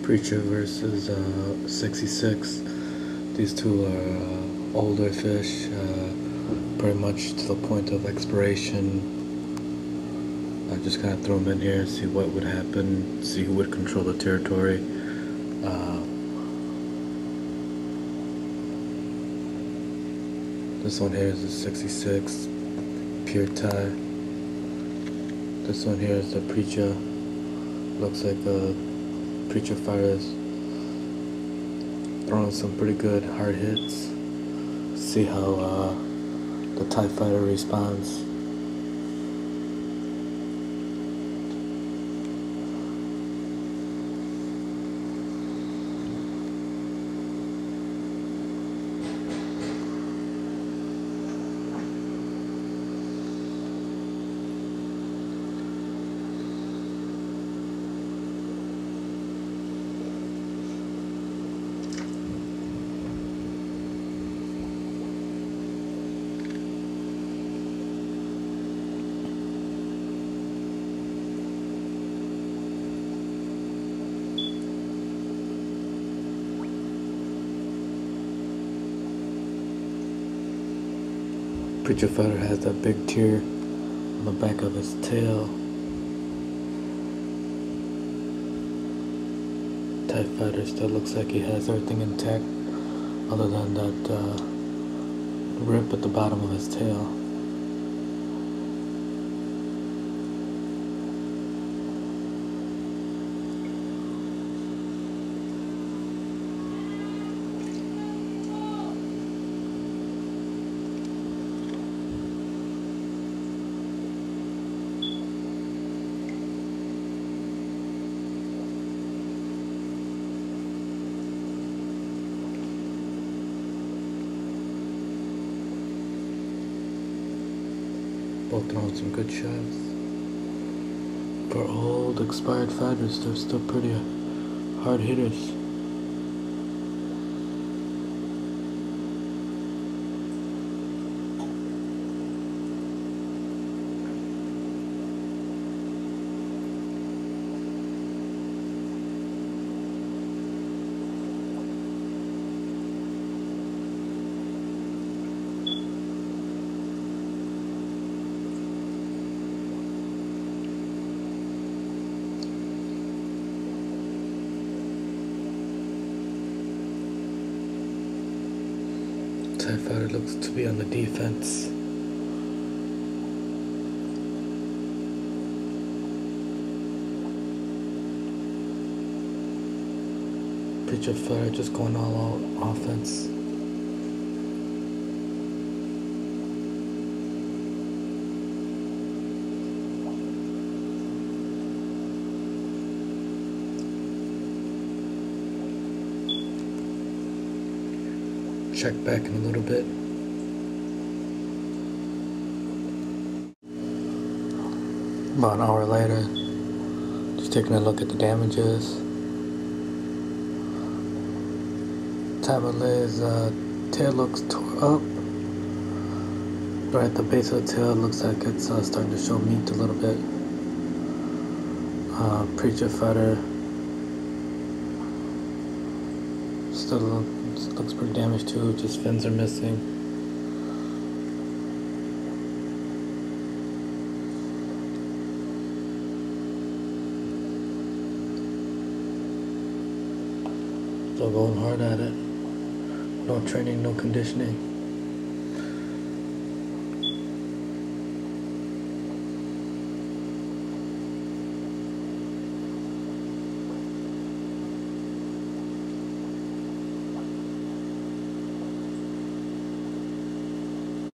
Preacher versus 66. These two are older fish, pretty much to the point of expiration. I just kind of threw them in here, see what would happen, see who would control the territory. This one here is a 66 pure tie. This one here is the preacher. Looks like a preacher fighter is throwing some pretty good hard hits. See how the tie fighter responds. Preacher fighter has that big tear on the back of his tail. TIE fighter still looks like he has everything intact other than that rip at the bottom of his tail. Both throwing some good shots. For old expired fighters, they're still pretty hard hitters. TIE fighter looks to be on the defense. Preacher fighter just going all out offense. Check back in a little bit. About an hour later, just taking a look at the damages. Tablet's tail looks tore up. Right at the base of the tail, it looks like it's starting to show meat a little bit. Preacher fighter still looks pretty damaged too, just fins are missing. Still going hard at it. No training, no conditioning.